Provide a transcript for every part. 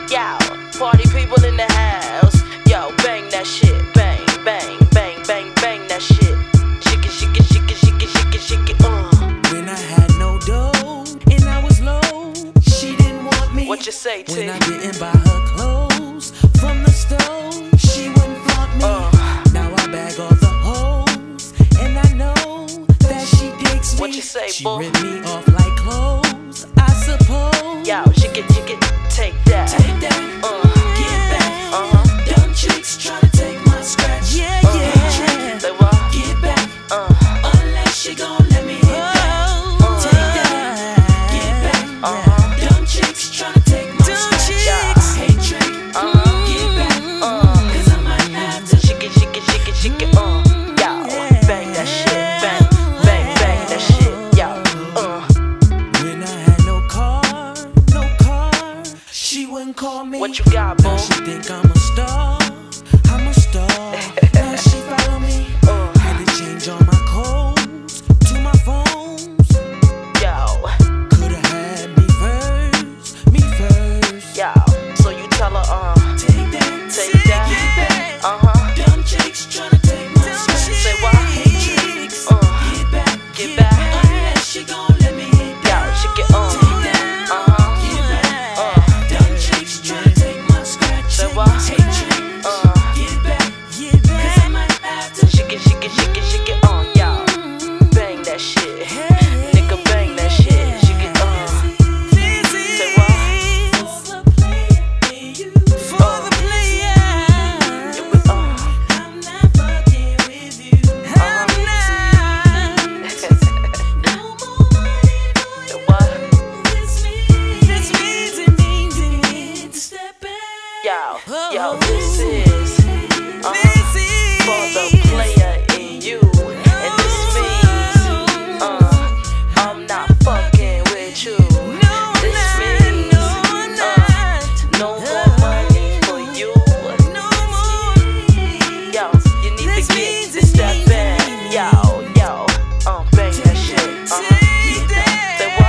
Yo, party people in the house. Yo, bang that shit. Bang, bang, bang, bang, bang that shit. Shake it, shake it, shake it, shake it, shake it, shake it, When I had no dough and I was low, she didn't want me. What you say, T? When I didn't buy her clothes from the store, she wouldn't flaunt me. Now I bag all the hoes, and I know that she digs me. What you say, she boy? ripped me off like clothes, I suppose. Yo, shake it, take that. Take that, get back. Dumb chicks try to take my scratch. Yeah, yeah. Say what? Get back, unless she gon' let me hit that. Take that, get back. Dumb chicks try to take my scratch. Hey trick, get back, 'cause I might have to Shake it, shake it, shake it, shake it, yo, bang that shit, bang, bang, bang that shit, yo, When I had no car, she wouldn't call me. What you got, Now boo? she think I'm a star, Now she follow me. Had to change all my codes to my phones. Yo, Coulda had me first. yo, so you tell her, Take that, Dumb chicks tryna take my scratch. Say what? Hey chicks, get back, unless she gon' let me hit yo, that. shake it, Take that, get back. Dumb chicks tryna take my scratch. Say what? Hey chicks, get back, 'cause I might have to. shake it, shake it, shake it, shake it, yo, bang that shit, nigga, bang that shit, shake it, say what? For the player in you, for the player. Yeah, we, I'm not fucking with you. I'm not. No more money for you. what? This means it means to step back. Yo, this is for the player in you, and this means I'm not fucking with you. This means no more money for you. Yo, you need to get this step in. Yo, bang that shit. Say what?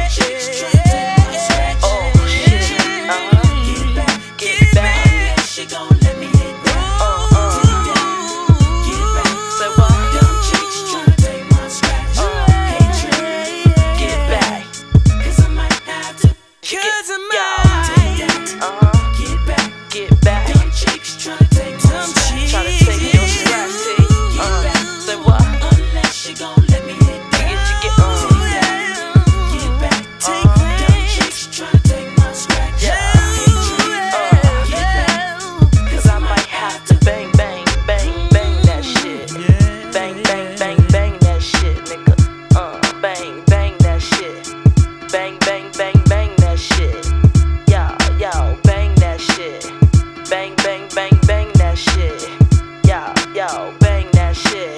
Oh shit. Get back. She gon' let me hit that. Get back. Say what? Dumb chicks tryna take my scratch. Hey trick, Get back. 'cause I might have to. Yo, Take that, get back. get back. Dumb chicks tryna take my scratch. Try to take your scratch, T. Say what? Unless she gon' let me hit that. Get Get back. Dumb chicks tryna take my scratch. Yeah. Hey trick, get back. 'Cause I might have to bang, bang, bang, bang that shit. Bang, bang, bang, bang that shit, nigga. Bang, bang that shit. Bang, bang, bang, bang that shit. Yo, bang that shit. Bang, bang, bang, bang that shit. Yo, bang that shit.